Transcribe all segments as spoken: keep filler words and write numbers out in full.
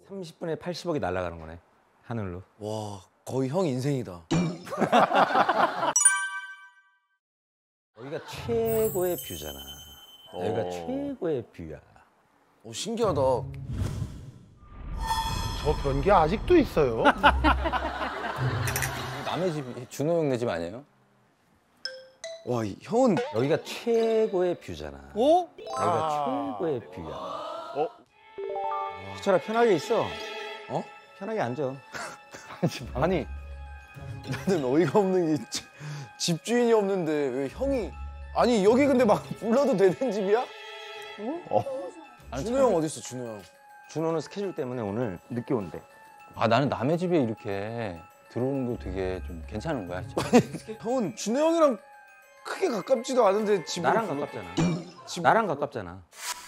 삼십 분에 팔십억이 날아가는 거네, 하늘로. 와, 거의 형 인생이다. 여기가 최고의 뷰잖아. 여기가 오. 최고의 뷰야. 오, 신기하다. 저 변기 아직도 있어요? 남의 집, 준호 형네 집 아니에요? 와, 이 형은 여기가 최고의 뷰잖아. 어? 여기가 아. 최고의 뷰야. 어? 희철아, 편하게 있어. 어? 편하게 앉아. 아니 나는 어이가 없는 게 지- 집주인이 없는데 왜 형이 아니 여기 근데 막 불러도 되는 집이야? 어? 준호 형 어디 있어, 준호 형? 준호는 스케줄 때문에 오늘 늦게 온대. 아, 나는 남의 집에 이렇게 들어오는 거 되게 좀 괜찮은 거야. 형은 준호 형이랑 크게 가깝지도 않은데 집에 나랑 가깝잖아. 나랑 가깝잖아.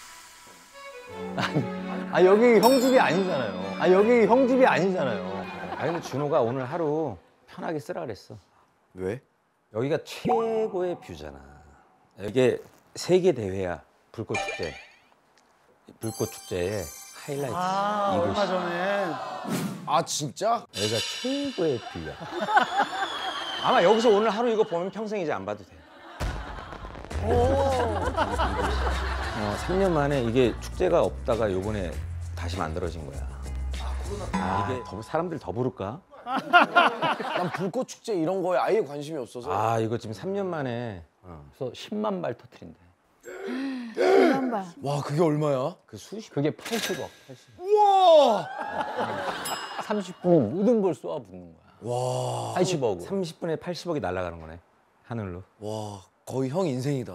아, 여기 형 집이 아니잖아요. 아, 여기 형 집이 아니잖아요. 아 근데 준호가 오늘 하루 편하게 쓰라 그랬어. 왜? 여기가 최고의 뷰잖아. 이게 세계 대회야. 불꽃 축제. 불꽃 축제의 하이라이트. 아, 이곳이. 얼마 전에. 아 진짜? 여기가 최고의 뷰야. 아마 여기서 오늘 하루 이거 보면 평생 이제 안 봐도 돼. 어, 삼 년 만에 이게 축제가 없다가 요번에 다시 만들어진 거야. 아, 이게 더, 사람들 더 부를까? 난 불꽃 축제 이런 거에 아예 관심이 없어서. 아, 이거 지금 삼 년 만에 어, 그래서 십만 발 터트린대. 십만 발. 와, 그게 얼마야? 그 수십 그게 팔십억. 팔십억. 우와! 삼십 분 모든 걸 쏘아 붓는 거야. 와, 팔십억. 삼십 분에 팔십억이 날아가는 거네, 하늘로. 와, 거의 형 인생이다.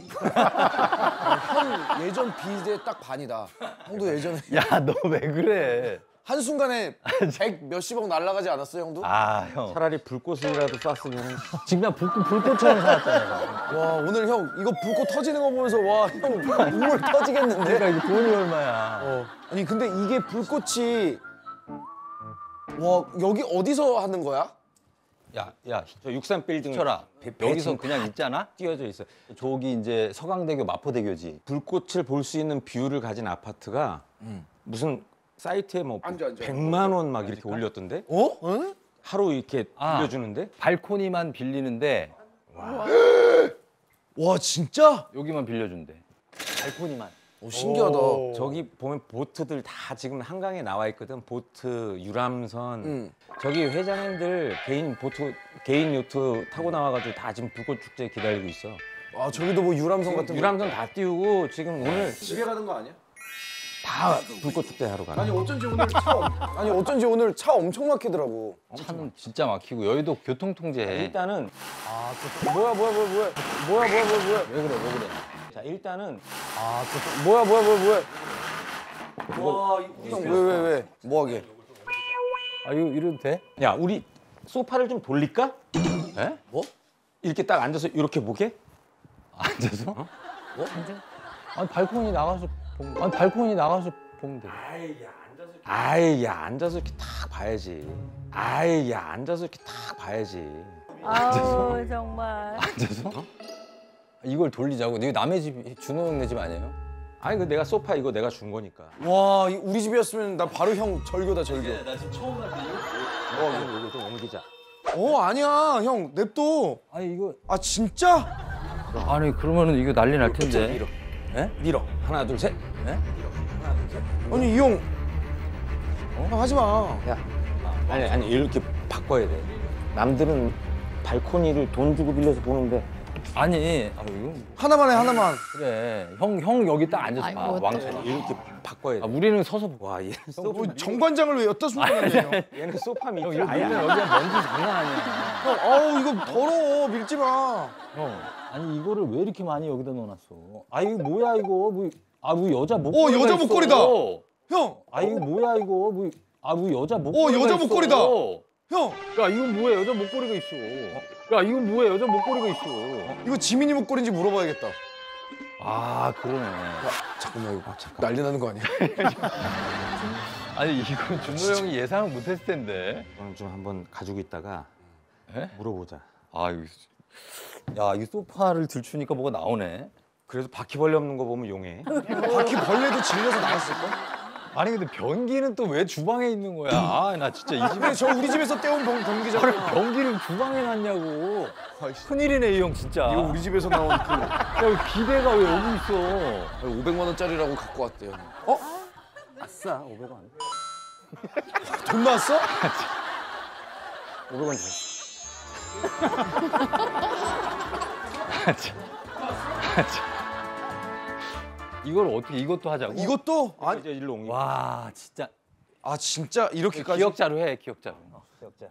형 예전 빚의 딱 반이다. 형도 예전에 야, 너 왜 그래? 한순간에 백 몇십억 날라가지 않았어, 형도? 아, 형. 차라리 불꽃이라도 쐈으면. 지금 나 불꽃, 불꽃처럼 살았잖아. 와, 오늘 형 이거 불꽃 터지는 거 보면서 와, 형 눈물 터지겠는데? 그러니까 이거 돈이 얼마야. 어. 아니 근데 이게 불꽃이 와, 여기 어디서 하는 거야? 야, 야, 저 육삼 빌딩 철아. 배- 배 여기서 지금 그냥 있잖아? 띄어져 있어. 저기 이제 서강대교 마포대교지. 불꽃을 볼 수 있는 뷰를 가진 아파트가 무슨 사이트에 뭐 앉아, 앉아. 백만 원 막 이렇게 올렸던데? 어? 응? 하루 이렇게 아. 빌려주는데? 발코니만 빌리는데 와, 진짜? 여기만 빌려준대. 발코니만. 오, 신기하다. 오. 저기 보면 보트들 다 지금 한강에 나와 있거든. 보트, 유람선. 응. 저기 회장님들 개인 보트, 개인 요트 타고 나와가지고 다 지금 불꽃 축제 기다리고 있어. 아, 저기도 뭐 유람선 같은 거. 유람선 다 띄우고 지금 오늘 집에 가는 거 아니야? 다 불꽃 축제 하러 가는. 어쩐지 오늘 차 엄- 아니 어쩐지 오늘 차 엄청 막히더라고. 차는 진짜 막히고 여의도 교통통제해. 일단은 아, 그, 뭐야 뭐야 뭐야 뭐야 뭐야 뭐야 뭐야 뭐야 왜 그래, 왜 그래? 자 일단은 아, 그, 뭐야 뭐야 뭐야 뭐야. 형, 왜 왜 왜? 뭐 하게? 아, 이거 이래도 돼? 야 우리 소파를 좀 돌릴까? 에? 뭐? 이렇게 딱 앉아서 이렇게 보게? 앉아서? 어? 아니, 발코니 나가서 보면, 아니, 발코니 나가서 보면 돼. 아이 야 앉아서 이렇게 딱 봐야지. 아이 야 앉아서 이렇게 딱 봐야지. 아우 정말. 앉아서? 이걸 돌리자고. 이거 남의 집, 준호 형네 집 아니에요? 아니 그 내가 소파 이거 내가 준 거니까. 와, 이 우리 집이었으면 나 바로 형 절교다 절교. 나 지금 처음 봤는데 어 이거, 이거 좀 옮기자. 어, 아니야 형 냅둬. 아니, 이거. 아 진짜? 아니, 그러면은 이거 난리 날 텐데. 밀어. 에? 밀어. 하나 둘 셋. 에? 아니 이 형. 형 하지 마. 야. 아니 아니 이렇게 바꿔야 돼. 남들은 발코니를 돈 주고 빌려서 보는데. 아니, 아, 이거. 하나만 해 하나만. 그래. 형, 형 여기 딱 앉아서 봐. 아이고, 왕처럼. 이렇게 바꿔야 돼. 아, 우리는 서서 봐. 와 얘는 형, 소파 뭐 정관장을 왜 여기다 숨겨놨냐? 얘는 소파 밑에 형, 여기 아예 밀면 안 여기가 먼지 장난 아니야. 형, 아우 이거 더러워 밀지 마. 형, 아니, 이거를 왜 이렇게 많이 여기다 넣어놨어? 아, 이거 뭐야, 이거. 뭐, 아, 뭐 여자 목걸이. 어, 여자 목걸이다. 형, 아, 이거 뭐야, 이거. 뭐, 아, 뭐 여자 어 목걸이. 여자 목걸이다. 형, 야, 이건 뭐야, 여자 목걸이가 있어. 야, 이건 뭐야, 여자 목걸이가 있어. 이거 지민이 목걸이인지 물어봐야겠다. 아, 그러네. 잠깐만 이거 난리 나는 거 아니야? 아니, 이건 준호 형이 예상을 못했을 텐데. 이거는 좀 한번 가지고 있다가 에? 물어보자. 아, 이거. 야, 이 소파를 들추니까 뭐가 나오네. 그래서 바퀴벌레 없는 거 보면 용해. 바퀴 벌레도 질려서 나왔을까? 아니 근데 변기는 또 왜 주방에 있는 거야? 아 나 진짜 이 집에 저 우리 집에서 떼온 변- 변기잖아. 변기를 주방에 놨냐고. 큰일이네 이 형 진짜. 이거 우리 집에서 나온 그 야, 기대가 왜 여기 있어? 오백만 원짜리라고 갖고 왔대요. 어? 아싸, 오백 원. 돈 나왔어? 오백 원 줬어. 이걸 어떻게 이것도 하자고? 이것도? 아니, 이제 일로 옮겨. 와 진짜 아 진짜 이렇게까지? 기억자로 해 기억자로. 기억자.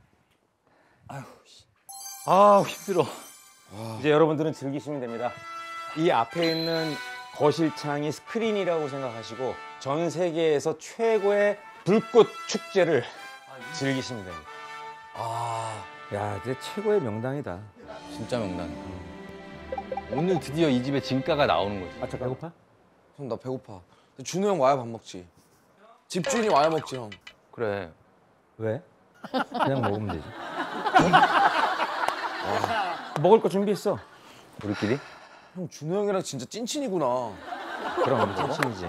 아 힘들어. 이제 여러분들은 즐기시면 됩니다. 이 앞에 있는 거실창이 스크린이라고 생각하시고 전 세계에서 최고의 불꽃 축제를 즐기시면 됩니다. 아, 야, 이제 최고의 명당이다. 진짜 명당. 오늘 드디어 이 집에 진가가 나오는 거지. 아, 저 배고파? 형 나 배고파. 준호 형 와야 밥 먹지. 집주인이 와야 먹지 형. 그래. 왜? 그냥 먹으면 되지. 먹을 거 준비했어. 우리끼리? 형 준호 형이랑 진짜 찐친이구나. 그럼 찐친이지.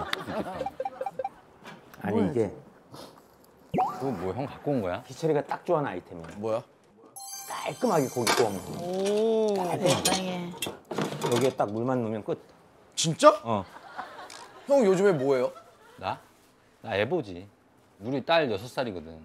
아니 이게 그거 뭐 형 갖고 온 거야? 희철이가 딱 좋아하는 아이템이야. 뭐야? 깔끔하게 고기 구워 먹는 거. 오. 세상에. 여기에 딱 물만 넣으면 끝. 진짜? 어. 형 요즘에 뭐해요? 나? 나 애보지. 우리 딸 여섯 살이거든.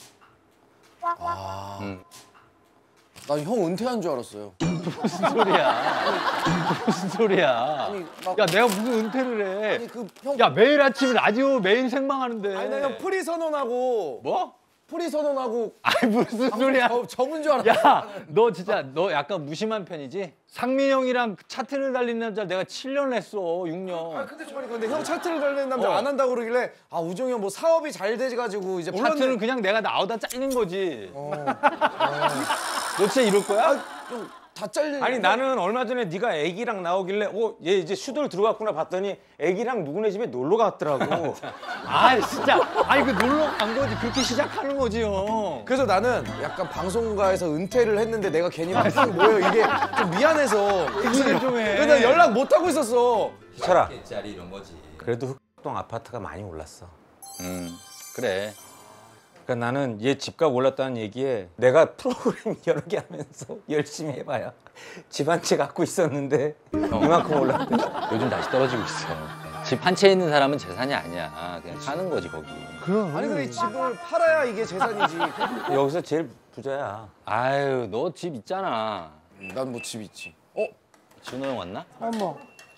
아. 응. 난 형 은퇴한 줄 알았어요. 무슨 소리야? 무슨 소리야? 아니, 막- 야 내가 무슨 은퇴를 해? 아니 그 형. 야 매일 아침 라디오 메인 생방하는데. 아니 나 형 프리 선언하고. 뭐? 프리 선언하고. 아니 무슨 소리야? 저, 접은 줄 알았어. 야, 너 진짜 너 약간 무심한 편이지? 상민 형이랑 차트를 달리는 남자 내가 칠 년 했어, 육 년. 아 근데 저번에 근데 형 차트를 달리는 남자 어. 안 한다고 그러길래 아 우정이 형 뭐 사업이 잘 돼가지고 이제 차트는 그냥 내가 나오다 잘린 거지. 어. 너 진짜 이럴 거야? 아, 좀다 잘린. 아니 나는 얼마 전에 네가 애기랑 나오길래 어, 얘 이제 슈돌 들어갔구나 봤더니 애기랑 누구네 집에 놀러 갔더라고. 아 진짜. 아니 그 놀러 간 거지. 그렇게 시작하는 거지 형. 그래서 나는 약간 방송가에서 은퇴를 했는데 내가 괜히 막상 뭐예요 이게 좀 미안해서 얘기를 좀 해. 그래서 연락 못 하고 있었어. 희철아, 짜리 이런 거지. 그래도 흑동 아파트가 많이 올랐어. 음 그래. 그러니까 나는 얘 집값 올랐다는 얘기에 내가 프로그램 여러 개 하면서 열심히 해봐야 집 한 채 갖고 있었는데 이만큼 올랐대. 요즘 다시 떨어지고 있어. 집 한 채 있는 사람은 재산이 아니야. 그냥 사는 거지 거기. 아니 근데 이 집을 팔아야 이게 재산이지. 여기서 제일 부자야. 아유 너 집 있잖아. 난 뭐 집 있지. 어? 준호 형 왔나? 어머.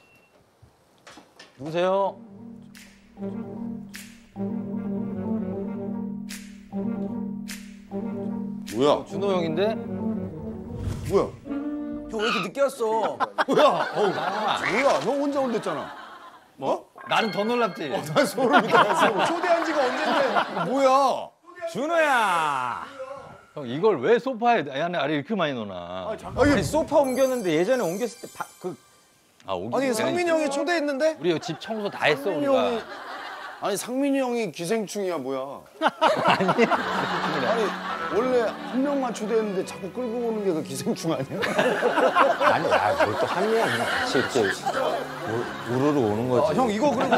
누구세요? 뭐야? 준호 형인데? 뭐야? 형 왜 이렇게 늦게 왔어? 뭐야? 어우, 뭐야? 너 혼자 온댔잖아. 뭐? 나는 더 놀랍지. 난 소름이 돋았어. 초대한 지가 언젠데. 뭐야? 준호야. 형 이걸 왜 소파에 안에 아래 이렇게 많이 넣어놔? 아니 소파 옮겼는데 예전에 옮겼을 때 그 아 오기 아니 상민이 형이 초대했는데? 우리 집 청소 다 했어 상민이 우리가. 형이 아니 상민이 형이 기생충이야 뭐야? 아니 아니 원래 한 명만 초대했는데 자꾸 끌고 오는 게 그 기생충 아니야? 아니 야뭘또 한 명 그냥 같이 이렇게 우- 우르르 오는 거지. 아, 형 이거 그리고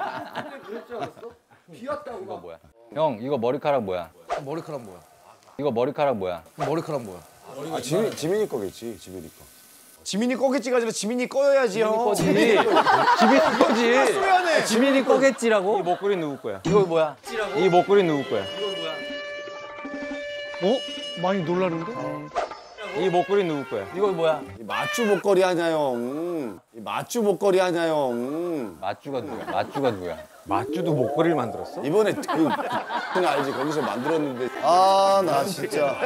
이거 뭐야? 형 이거 머리카락 뭐야? 머리카락 뭐야? 이거 머리카락 뭐야? 머리카락 뭐야? 아 지민 지민이 거겠지 지민이 거. 지민이 꺼겠지가 아니라 지민이 꺼야지 형. 거지. 지민이 거지. 소연해. 지민이 거겠지라고? 이 목걸이 누구 거야? 이거 뭐야? 이 목걸이 누구 거야? 어? 많이 놀라는데? 이 목걸이 누구 거야? 이거 뭐야? 이 맞주 목걸이 하냐 형. 이 맞주 목걸이 하냐 형. 맞주가 누구야? 맞주가 누구야? 맞주도 목걸이를 만들었어? 이번에 그 그냥 알지 거기서 만들었는데 아 나 진짜.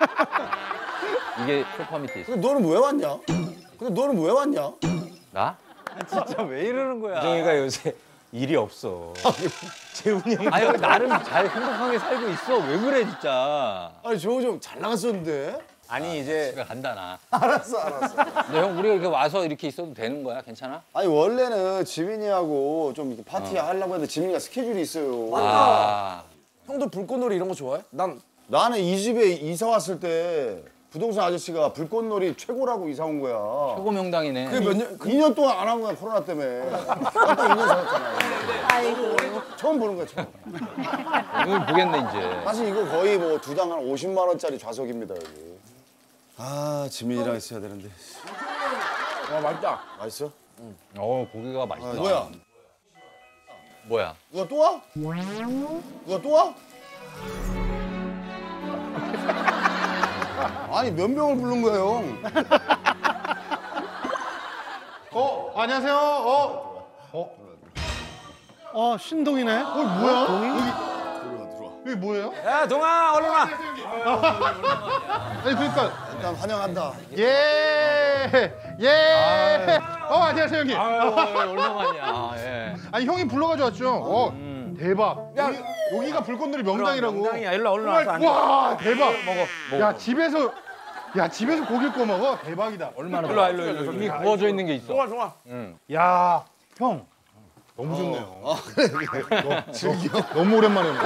이게 소파 밑에 있어. 근데 너는 왜 왔냐? 근데 너는 왜 왔냐? 나? 아, 진짜 왜 이러는 거야? 정이가 요새 일이 없어. 재훈이 형. 아니 나름 잘 행복하게 살고 있어. 왜 그래 진짜? 아니 조우 형잘 나갔었는데. 아니 이제 집에 간다 나. 알았어 알았어. 근데 형 우리가 이렇게 와서 이렇게 있어도 되는 거야? 괜찮아? 아니 원래는 지민이하고 좀 이렇게 파티 하려고 했는데 지민이가 스케줄이 있어요. 아. 형도 불꽃놀이 이런 거 좋아해? 난 나는 이 집에 이사 왔을 때 부동산 아저씨가 불꽃놀이 최고라고 이사 온 거야. 최고 명당이네. 그게 몇 년, 이 년 동안 안 한 거야, 코로나 때문에. 또 이 년 살았잖아. 아이고. 처음 보는 거야, 처음. 이걸 보겠네 이제. 사실 이거 거의 뭐 두 당 한 오십만 원짜리 좌석입니다, 여기. 아, 지민이랑 있어야 되는데. 와 맛있다. 맛있어? 어 고기가 맛있다. 아, 뭐야? 뭐야? 누가 또 와? 누가 또 와? 아니, 몇 명을 부른 거야, 형? 어, 안녕하세요. 어, 어, 어, 신동이네. 어, 뭐야? 동이? 여기, 들어와, 들어와. 여기 뭐예요? 야 동아 얼른 와. 아니, 그러니까, 일단 환영한다. 예, 예. 어, 안녕하세요, 형님. 아유 얼마만이야. 예. 아니, 형이 불러가지고 왔죠. 어, 대박. 야, 여기가 불꽃놀이 명당이라고. 명당이야. 일로 와, 얼른 와서 앉아. 와, 대박. 먹어. 야, 집에서, 야, 집에서 고기 구워 먹어. 대박이다. 얼마나 일로 와, 일로 일로. 이미 구워져 있는 게 있어. 좋아, 좋아. 야, 형. 너무 좋네요. 아, 그래, 그래. 너, 즐겨. 너무 오랜만에 오네.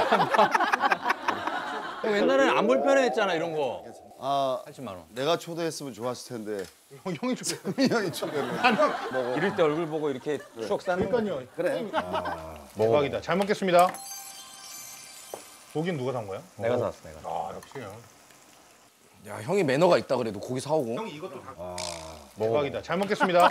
형, 옛날에는 안 불편했잖아 이런 거. 아, 팔십만 원. 내가 초대했으면 좋았을 텐데. 형, 형이 좋대. 민이 형이 초대를. 이럴 때 얼굴 보고 이렇게 추억 쌓는 거. 그러니까요. 그래. 대박이다. 잘 먹겠습니다. 고기는 누가 산 거야? 내가 샀어 내가. 아, 역시요. 야 형이 매너가 있다 그래도 고기 사오고. 대박이다. 잘 먹겠습니다.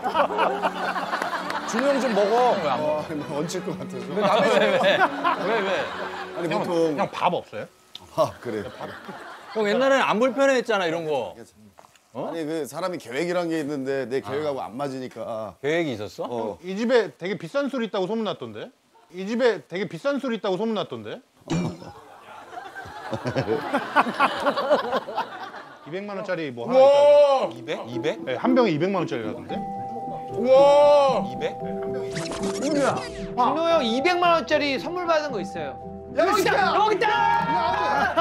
준영 좀 먹어. 아, 얹힐 것 같아서. 왜 왜? 왜 왜? 아니, 보통. 형 밥 없어요? 아, 그래. 형 옛날에는 안 불편했잖아 이런 거. 아니, 그 사람이 계획이란 게 있는데 내 계획하고 안 맞으니까. 계획이 있었어? 어. 이 집에 되게 비싼 술 있다고 소문났던데? 이 집에 되게 비싼 술 있다고 소문났던데? 이백만 원짜리 뭐 하나 있다고. 이백? 이백? 네, 한 병에 이백만 원짜리라던데? 이백? 준호 형 이백만 원짜리 선물 받은 거 있어요. 여기 있다! 여기 있다!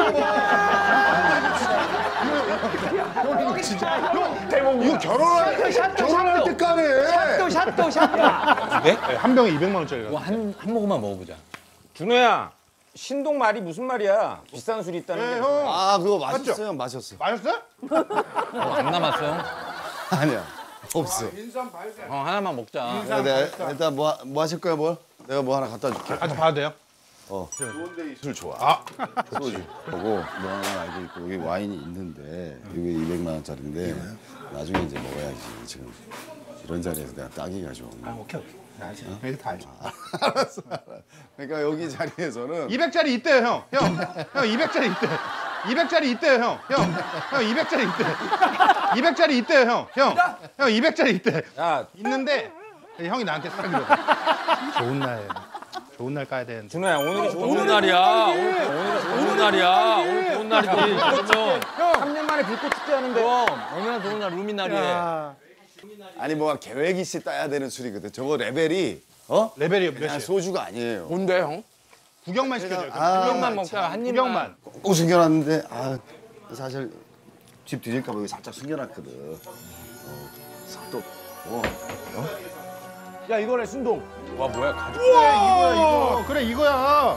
이거 결혼할, 샷도 결혼할 샷도 때까네. 샷도 샷도 샷도. 이백? 네, 한 병에 이백만 원짜리라던데? 한, 한 모금만 먹어보자. 준호야. 신동 말이 무슨 말이야? 비싼 술이 있다는 네, 게. 형. 아, 그거 맛있어요, 마셨어. 맛있어요? 어, 안 남았어 형? 아니야, 없어. 형 하나만 먹자. 네, 네, 일단 뭐, 하- 뭐 하실 거야, 뭘? 내가 뭐 하나 갖다 줄게. 아직 봐도 돼요? 어. 술 좋아. 아, 소주. 보고 뭐 하나 알고 있고 여기 와인이 있는데 이게 이백만 원짜리인데 나중에 이제 먹어야지. 지금 이런 자리에서 내가 따기가 좀. 아 오케이 오케이. 알지. 이거 다 알지. 알았어, 알았어. 그러니까 여기 자리에서는 이백짜리 있대요, 형. 형, 형 이백짜리 있대. 이백짜리 있대요, 형. 형, 형 이백짜리 있대. 이백짜리 있대요, 형. 형, 형 이백짜리 있대. 야 있는데 형이 나한테 사기거든. 좋은 날, 좋은 날 까야 되는데. 준호야 오늘이 좋은 좋은 날이야. 오늘, 오늘 좋은 날이야. 오늘 좋은 날이지. 그러면 삼 년 만에 불꽃 축제 하는데. 그럼 얼마나 좋은 날 루미 날이에. 아니 뭐가 계획 있이 따야 되는 술이거든. 저거 레벨이 어? 레벨이 그냥 몇이에요? 소주가 아니에요. 뭔데 형? 구경만 시켜줘요. 아, 구경만 먹자. 한 입만. 구경만. 꼭 숨겨놨는데 아 사실 집 뒤질까 봐 여기 살짝 숨겨놨거든. 어, 또 어. 야 이거네 순동. 와 뭐야 가죽. 이거야, 이거. 그래, 이거야.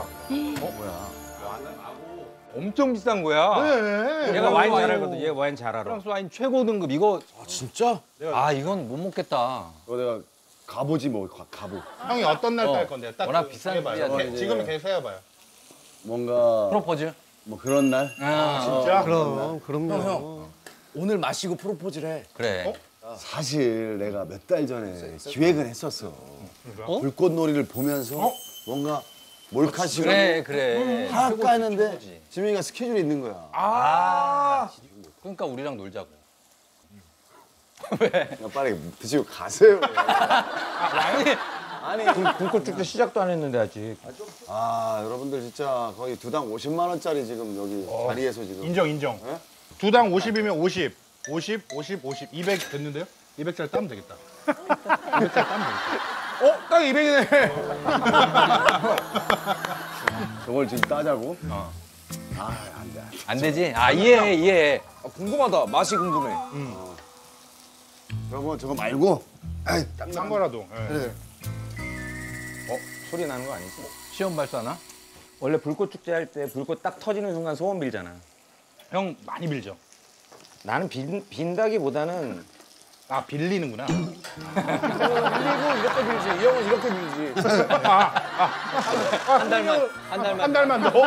엄청 비싼 거야. 그래. 얘가 와인 잘 알거든. 얘 와인 잘 알아. 프랑스 와인 최고 등급 이거. 아 진짜? 아 이건 못 먹겠다. 이거 내가 갑오지 뭐 가- 갑오. 형이 어떤 날 어, 딸 건데요? 딱 워낙 그 비싼 해봐요. 술이야, 개- 지금 계속 해봐요. 뭔가 프로포즈. 뭐 그런 날. 아, 진짜? 그럼 그럼요. 형, 형. 오늘 마시고 프로포즈를 해. 그래. 사실 내가 몇 달 전에 기획을 했었어. 불꽃놀이를 보면서 뭔가 몰카식으로 그래 그래. 할까 했는데 지민이가 스케줄이 있는 거야. 아. 그러니까 우리랑 놀자고. 그냥 빨리 드시고 가세요. 아니 불꽃 축제 시작도 안 했는데 아직. 아 여러분들 진짜 거의 두 당 오십만 원짜리 지금 여기 자리에서 지금. 인정, 인정. 예? 두 당 오십이면 오십. 오십, 오십, 오십. 이백 됐는데요? 이백짜리 따면 되겠다. 이백짜리 따면 되겠다. 어? 딱 이백이네. 저걸 지금 따자고? 어. 아, 안 돼. 안 되지? 아 이해해 이해해. 아, 궁금하다. 맛이 궁금해. 그러면 저거 말고, 아이, 딱 딴 거라도. 예. 그래. 어? 소리 나는 거 아니지? 시험 발사나? 원래 불꽃 축제 할 때 불꽃 딱 터지는 순간 소원 빌잖아. 형 많이 빌죠. 나는 빈, 빈다기보다는 아 빌리는구나. 그리고 이렇게 빌지. 이 형은 이렇게 빌지. 한 달만 한 달만 한 달만 더.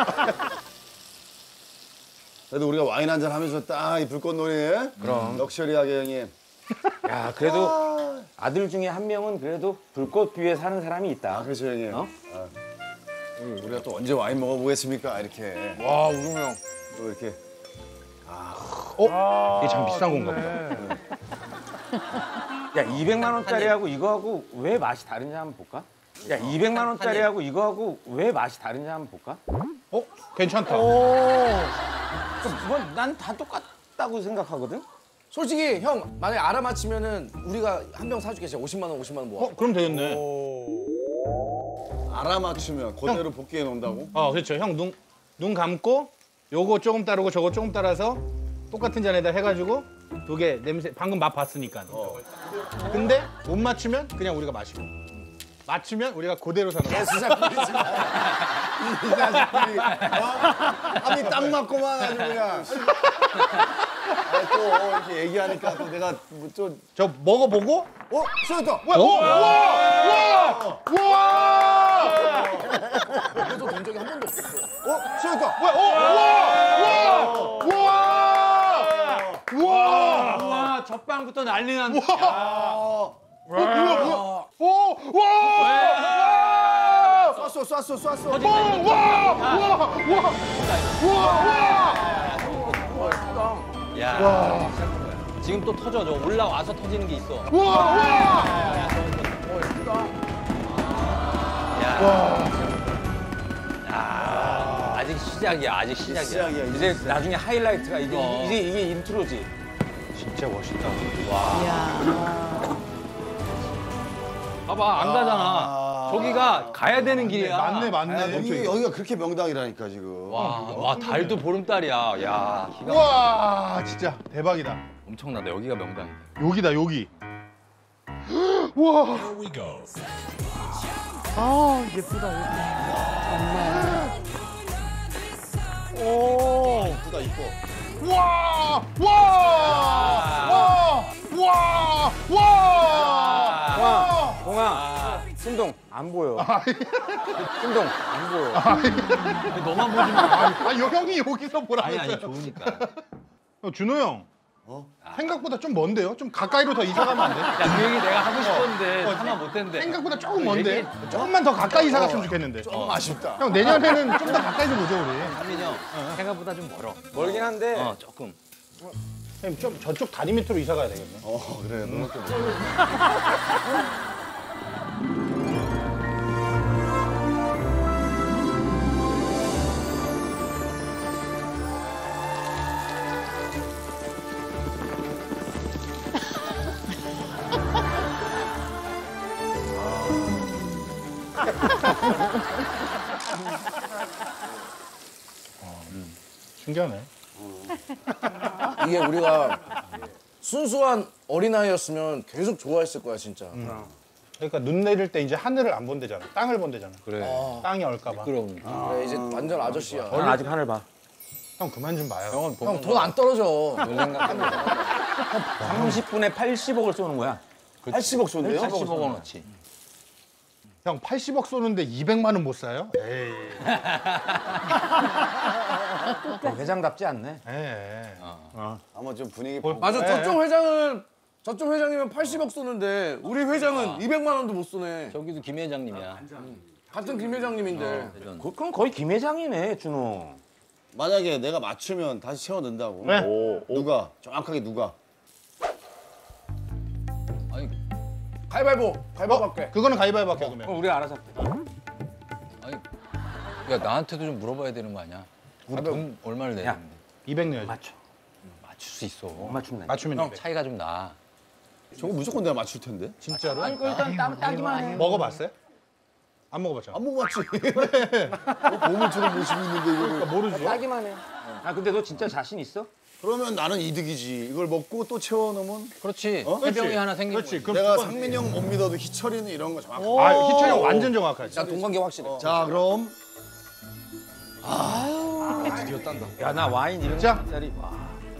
그래도 우리가 와인 한잔 하면서 딱 이 불꽃놀이. 그럼. 럭셔리하게 형님. 야 그래도 아들 중에 한 명은 그래도 불꽃 위에 사는 사람이 있다. 그렇죠 형님. 어? 아. 우리- 우리가 또 언제 와인 먹어보겠습니까? 이렇게. 와 우동 형. 또 이렇게. 이게 참 비싼 건가 보다. 야 이백만 원짜리하고 이거하고 왜 맛이 다른지 한번 볼까? 야 이백만 원짜리하고 이거하고 왜 맛이 다른지 한번 볼까? 어 괜찮다. 그건 난 다 똑같다고 생각하거든. 솔직히 형 만약에 알아맞히면은 우리가 한 병 사줄게. 진짜 오십만 원, 오십만 원 모아. 어 그럼 되겠네. 알아맞추면 그대로 복귀해 놓는다고? 어 그렇죠. 형 눈 눈 감고 요거 조금 따르고 저거 조금 따라서 똑같은 잔에다 해가지고 두 개 냄새 방금 맛 봤으니까. 근데 못 맞추면 그냥 우리가 마시고 맞추면 우리가 그대로 사는 거야. 수작 부리지 마. 이 자식들이. 어? 함이 딱 맞고만 아주 그냥. 아, 또 이렇게 얘기하니까 또 내가 뭐 좀. 저 먹어보고 어? 수였다. 와! 와! 와! 와! 그래도 된 적이 한 번도 없었어. 어? 수였다. 와! 와! 와! 와! 와 첫방부터 난리 난다. 어. 뭐야 뭐야? 오! 와! 쐈어, 쐈어, 쐈어. 와! 와! 와! 와! 야 지금 또 터져. 저 올라와서 터지는 게 있어. 와! 와! 야 아직 시작이야. 아직 시작이야. 시작이야. 이제 나중에 하이라이트가 이게 어. 이제 이게 인트로지. 진짜 멋있다. 봐봐 안 가잖아. 저기가 가야 되는 길이야. 맞네 아, 맞네. 여기, 여기가 그렇게 명당이라니까 지금. 와, 와 달도 보름달이야. 야 기가 와 진짜 대박이다. 엄청나다. 여기가 명당이다. 여기다 여기. 와. 아 예쁘다 예쁘다. 오. 이쁘다 이뻐. 와! 와! 와! 와! 와! 공아, 공아, 순동 안 보여. 순동 안 보여. 너만 보지 마. 아, 요 형이 여기서 보라고 아니 아니 했어요. 좋으니까. 어, 준호 형. 어? 생각보다 좀 먼데요? 좀 가까이로 더 이사 가면 안 돼? 야 그 얘기 내가 하고 싶었는데 어, 하나 못했는데. 생각보다 조금 먼데? 조금만 더 가까이 이사 갔으면 좋겠는데. 좀 아쉽다. 형 내년에는 좀 더 가까이서 보죠 우리. 한민이 형 생각보다 좀 멀어. 멀긴 한데 어 조금. 형님 좀 저쪽 다리 밑으로 이사 가야 되겠네. 어 그래. 너무 좀. 신기하네. 이게 우리가 순수한 어린아이였으면 계속 좋아했을 거야 진짜. 그러니까 눈 내릴 때 이제 하늘을 안 본대잖아. 땅을 본대잖아. 그래. 땅이 얼까봐. 그럼. 그래 이제 완전 아저씨야. 넌 아직 하늘 봐. 형 그만 좀 봐요. 형은 보면 형 돈 안 떨어져. 삼십 분에 팔십억을 쏘는 거야. 팔십억 쏜대요? 팔십억 원어치. 형 팔십억 쏘는데 이백만 원 못 사요? 에이. 어, 회장답지 않네. 에. 아마 좀 분위기. 뭐, 맞아 네. 저쪽 회장은 저쪽 회장이면 팔십억 쏘는데 우리 회장은 이백만 원도 못 쏘네. 저기도 김 회장님이야. 같은 김 회장님인데. 대전. 그, 그럼 거의 김 회장이네, 준호. 만약에 내가 맞추면 다시 채워 넣는다고. 네. 누가? 정확하게 누가? 아니 가위바위보. 가위바위보 할게. 그거는 가위바위보 할게 그러면. 그럼 우리 알아서 할게. 아니 야 나한테도 좀 물어봐야 되는 거 아니야? 우리 돈 얼마를 내야 야. 되는데? 이백 내야지. 맞춰. 맞출 수 있어. 못 맞추면 돼. 맞추면 형 이백. 차이가 좀 나. 저거 무조건 내가 맞출 텐데. 진짜로? 아니, 그 일단 따, 따기만 해. 먹어봤어요? 안 먹어봤잖아. 안 먹어봤지. 어, 보물처럼 모시고 있는데 이거를. 그러니까 모르죠. 따기만 해. 아, 근데 너 진짜 자신 있어? 그러면 나는 이득이지. 이걸 먹고 또 채워 넣으면 그렇지. 어? 해병이 그렇지. 하나 생긴 그렇지. 거지. 그럼 내가 두 번- 상민이 형 못 믿어도 희철이는 이런 거 정확하게. 아, 희철이 형 완전 정확하지. 나 돈 관계 확실해. 자 그럼 야, 나 와인 이런 자. 짜리. 와.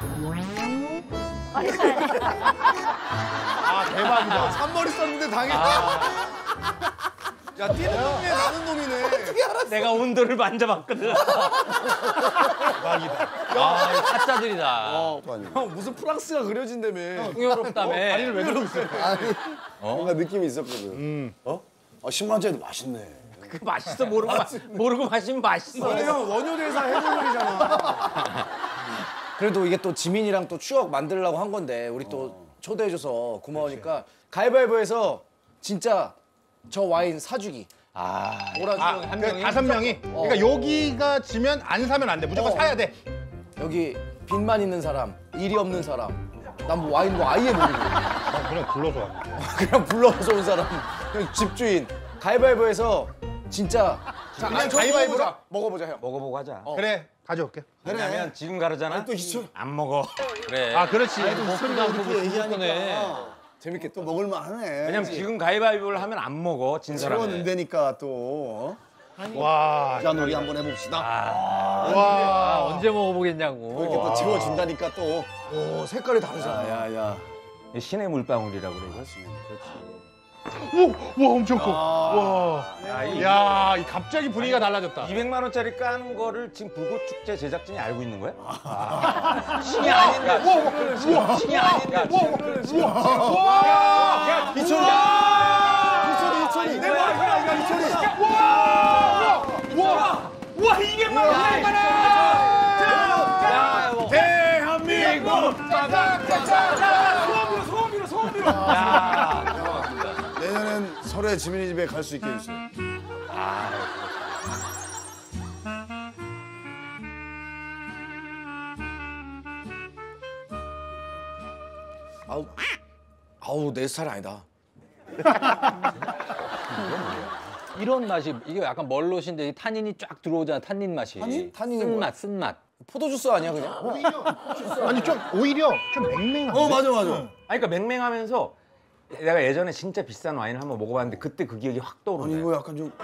아 대박이다. 잔머리 썼는데 당연히. 야 뛰는 놈이 나는 놈이네. 어떻게 알았어? 내가 온도를 만져봤거든. 아, 타짜들이다. 어, 형 무슨 프랑스가 그려진다며. 풍요롭다며. 다리를 왜 그러고 있어? 뭔가 느낌이 있었거든. 어? 아 십만 원짜리도 맛있네. 그 맛있어 모르고 마, 모르고 마시면 맛있어. 아니 형 원효대사 해물놀이잖아. 그래도 이게 또 지민이랑 또 추억 만들려고 한 건데 우리 또 초대해줘서 고마우니까 가위바위보에서 진짜 저 와인 사주기. 아, 오라주 아, 한 그 명이? 다섯 명이. 그러니까 여기가 지면 안 사면 안 돼. 무조건 어. 사야 돼. 여기 빚만 있는 사람, 일이 없는 사람. 난 뭐 와인 뭐 아예 모르고 난 그냥 불러서 와. 그냥 불러서 온 사람. 그냥 집주인. 가위바위보에서 진짜 자, 그냥 아니, 저 가위바위보로? 먹어보자. 먹어보자 형. 먹어보고 하자. 그래 가져올게. 왜냐면 지금 가르잖아. 또 희철 안 먹어. 그래. 아 그렇지. 목소리도 안 보고 얘기하네. 재밌게 또 먹을만 하네. 왜냐면 지금 가위바위보를 하면 안 먹어 진 사람은. 채워는다니까 또. 와. 자 놀이 한번 해봅시다. 아, 와. 언제 먹어보겠냐고. 이렇게 또 채워준다니까 또. 오 색깔이 다르잖아. 야야. 신의 물방울이라고 그래 이거. 와 엄청 커. 와. 야, 이 야, 이 갑자기 분위기가 달라졌다. 이백만 원짜리 까는 거를 지금 불꽃축제 제작진이 알고 있는 거야? 아. 신이 아닌데. 우와, 신이 아닌데. 와! 이철이. 이철이 이철이. 내 말이야 이거 이철이. 와! 와! 와 이백만 원. 이백만 원. 야, 뭐. 대한민국. 소원비로 소원비로 소원비로. 야. 내년엔 설에 지민이 집에 갈 수 있게 해주세요. 아우 아우 내 스타일 아니다. 이런 맛이 이게 약간 멀롯인데 이 탄닌이 쫙 들어오잖아. 탄닌 맛이. 탄닌? 탄닌이 쓴맛, 쓴맛. 포도주스 아니야 그냥? 아니 좀 오히려 좀 맹맹한데. 어 맞아 맞아. 아니 그러니까 맹맹하면서 내가 예전에 진짜 비싼 와인을 한번 먹어봤는데 그때 그 기억이 확 아니 떠오르네. 이거 약간 좀.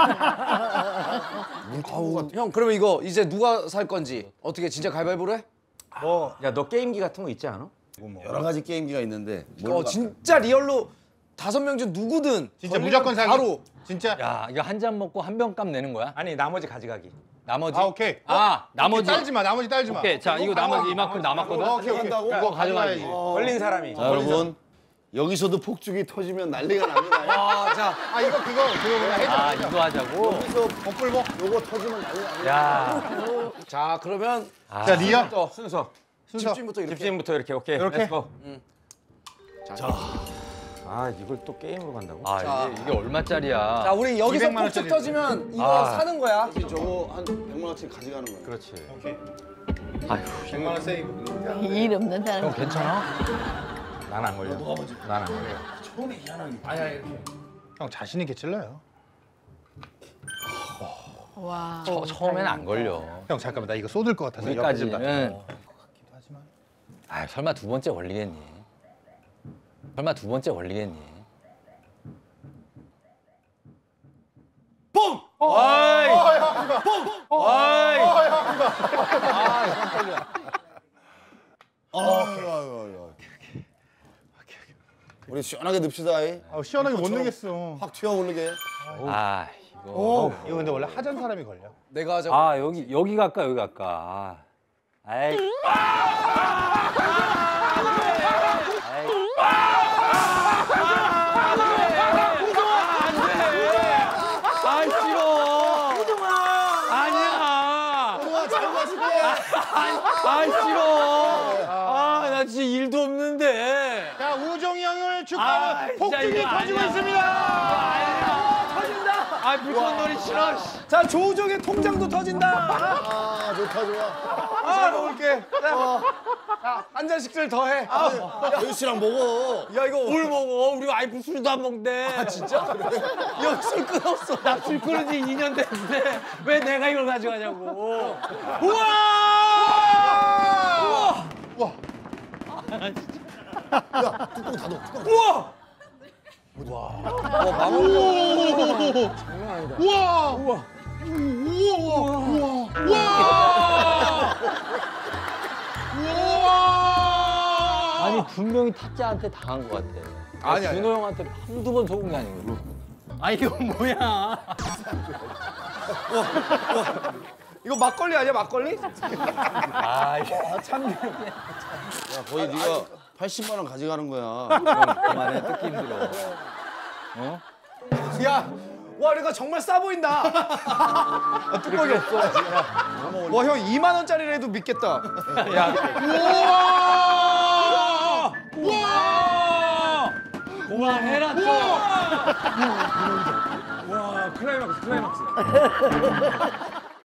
아우 형 그러면 이거 이제 누가 살 건지 어떻게 진짜 가위바위보로 해? 뭐 야 너 게임기 같은 거 있지 않아? 여러 가지 게임기가 있는데. 뭘 어 할까? 진짜 리얼로 다섯 명 중 누구든 진짜 걸리면 무조건 사기. 바로 진짜. 야, 이거 한 잔 먹고 한 병값 내는 거야? 아니 나머지 가져가기. 나머지? 아 오케이. 아, 나머지. 딸지 마. 나머지 딸지 마. 오케이. 자, 이거 나머지 이만큼 남았거든. 어, 오케이 오케이. 한다고? 이거 가져가야지. 걸린 사람이. 자 여러분 여기서도 폭죽이 터지면 난리가 납니다. 아자 아 이거 그거 그거 그냥 해줘. 아, 이거 하자고. 여기서 복불복 요거 터지면 난리가 납니다. 야. 자 그러면 아, 자 리얼. 또 순서. 순서. 집주인부터 이렇게 집주인부터 이렇게 오케이. 이렇게? 렛츠고. 자, 아 이걸 또 게임으로 간다고? 아, 자. 이게, 이게 얼마짜리야? 자 우리 여기서 이백만 폭죽 원짜리. 터지면 이거 아. 사는 거야. 저거 한 백만 원치 가져가는 거예요. 그렇지. 오케이. 아휴, 백만 원 세이브. 일 없는 사람. 형 괜찮아? 난 안 걸려. 난 안 걸려. 형 자신 있게 찔러요. 와. 처, 처음엔 안 걸려. 형 잠깐만 나 이거 쏟을 것 같아서 옆에 좀 놔. 여기까지는. 하지만. 아, 설마 두 번째 걸리겠니? 설마 두 번째 걸리겠니? 뽕! 어이! 어이! 아유, 아유, 아유. 우리 시원하게 넣읍시다. 이. 아 시원하게 못 내겠어. 확 튀어오르게. 아, 이거. 이거 근데 원래 하전 사람이 걸려. 내가 하자고. 아, 여기 여기 갈까 여기 갈까? 아. 아이. 아이 싫어. 아니야. 우와, 잘 마실게. 아이 싫어. 아, 나 진짜 일도 없는데. 자 우종이 형을 아, 축하하는 진짜 폭죽이 이거 터지고 아니야. 있습니다. 터진다. 아, 물건놀이 싫어. 씨. 자 조우종의 통장도 터진다. 아, 좋다, 좋아. 아 먹을게. 한 잔씩들 더 해. 여유 씨랑 먹어. 야 이거 뭘 먹어? 우리 와이프 술도 안 먹대. 아, 진짜? 야 술 끊었어. 나 술 끊은 지 이 년 됐는데 왜 내가 이걸 가져가냐고. 우와! 우와! 와. 야, 뚜껑 닫아, 뚜껑. 우와! 우와. 우와. 우와. 우와. 우와. 우와. 분명히 타짜한테 당한 것 같아. 아니, 아니. 준호 형한테 한두 번 속은 게 아니고. 아 이건 뭐야? 이거 막걸리 아니야 막걸리? 아, 이게 야 거의 네가 팔십만 원 가져가는 거야. 그만해 뜯기 힘들어. 야, 와 이거 정말 싸 보인다. 아, 뚜껑이 없어. 와 형 이만 원짜리라도 믿겠다. 그만해라 좀. 와 클라이막스 클라이막스.